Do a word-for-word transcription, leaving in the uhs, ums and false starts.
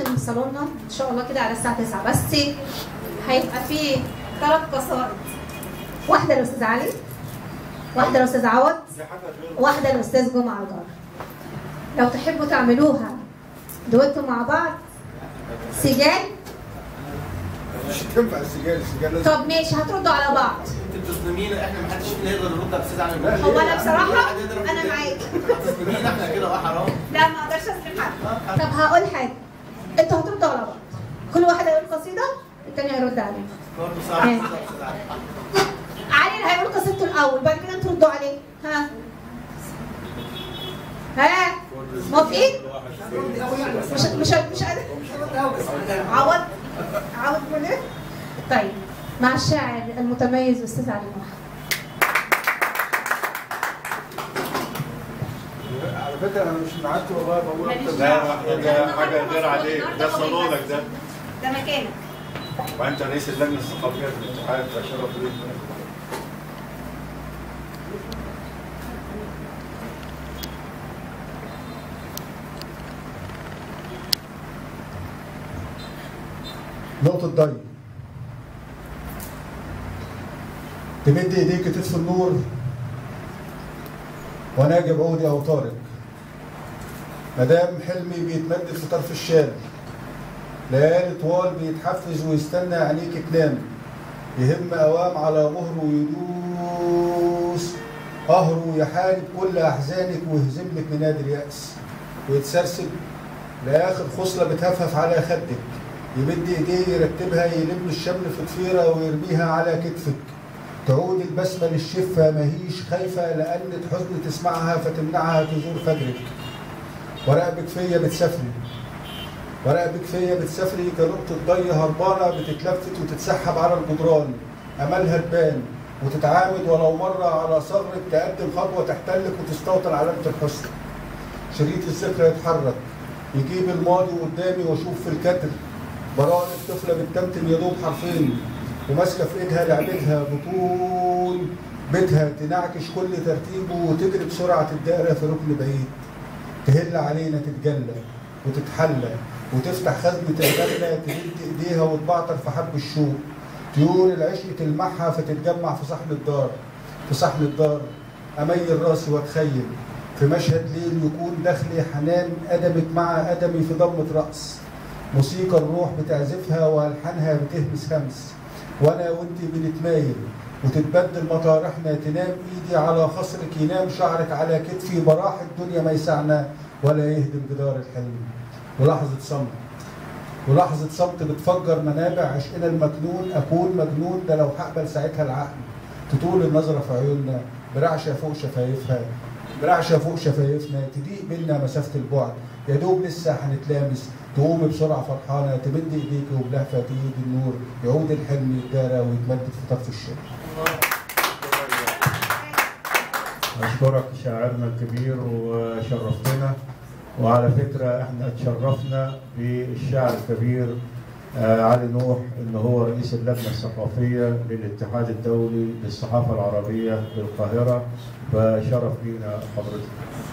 من صالوننا ان شاء الله كده على الساعه تسعة، بس هيبقى فيه ثلاث قصائد، واحده للاستاذ علي، واحده للاستاذ عوض، واحده للاستاذ جمعه الجار. لو تحبوا تعملوها دويتوا مع بعض سجال. مش هتنفع السجال، السجال طب ماشي هتردوا على بعض. انت بتظلمينا، احنا ما حدش فينا يقدر يرد على الاستاذ علي. هو انا بصراحه انا معاك. بتظلمينا احنا كده، اه حرام. لا ما اقدرش اظلم حد. طب هقول حاجه، انتوا هتردوا على بعض، كل واحد هيقول قصيده الثاني هيرد عليه. برضه صعب علي اللي هيقول قصيدته الاول، بعد كده انتوا ردوا عليه. ها ها موافقين؟ مش مش مش قادر. عوض عوض منير. طيب مع الشاعر المتميز استاذ علي نوح. على فكره انا مش معاك والله، بقول لا ده حاجه غير عاديه، ده صالونك ده ده مكانك. وانت رئيس اللجنه الثقافيه في الاتحاد، فشرف ليك. نقطة ضي. تمد ايديك تطفي النور وناجب عودي او طارق. مدام حلمي بيتمدد في طرف الشارع، ليالي طوال بيتحفز ويستنى عينيك تنام، يهم اوام على مهره ويدوس قهره، يحارب كل احزانك ويهزم لك منادي اليأس، ويتسرسل لاخر خصلة بتهفهف على خدك، يمد ايديه يرتبها يلم الشمل في ضفيره ويرميها على كتفك، تعود البسمه للشفه ماهيش خايفه لقلة حزن تسمعها فتمنعها تزور فجرك. وراقبك فيا بتسافري، وراقبك فيا بتسافري كنقطة ضي هربانة بتتلفت وتتسحب على الجدران، املها تبان وتتعامد ولو مرة على صغرك، تقدم خطوة تحتلك وتستوطن علامة الحسن. شريط الذكرى يتحرك يجيب الماضي قدامي واشوف في الكتر براءة طفلة بتتمتم يا دوب حرفين، وماسكة في ايدها لعبتها بطول بيتها، تنعكش كل ترتيبه وتجري بسرعة الدائرة في ركن بعيد، تهل علينا تتجلى وتتحلى وتفتح خزنة الغلة، تمد ايديها وتبعتر في حب الشوق، طيور العشق تلمعها فتتجمع في صحن الدار، في صحن الدار اميل راسي واتخيل في مشهد ليل يكون داخلي حنان ادمك مع ادمي في ضمة رأس، موسيقى الروح بتعزفها والحانها بتهمس همس، وانا وانتي بنتمايل وتتبدل مطارحنا، تنام ايدي على خصرك ينام شعرك على كتفي، براح الدنيا ما يسعنا ولا يهدم جدار الحلم. ولحظة صمت، ولحظة صمت بتفجر منابع عشقنا المكنون، اكون مجنون ده لو هقبل ساعتها العقل، تطول النظرة في عيوننا برعشة فوق شفايفها، برعشة فوق شفايفنا، تضيق بينا مسافة البعد، يا دوب لسه هنتلامس، تقوم بسرعة فرحانة تمد ايديك وبلهفة ايد النور، يعود الحلم يتدارى ويتمدد في طرف الشارع. أشكرك شاعرنا الكبير وشرفتنا، وعلى فكرة احنا اتشرفنا بالشاعر الكبير علي نوح إن هو رئيس اللجنة الثقافية للاتحاد الدولي للصحافة العربية بالقاهرة، فشرف لينا حضرتك.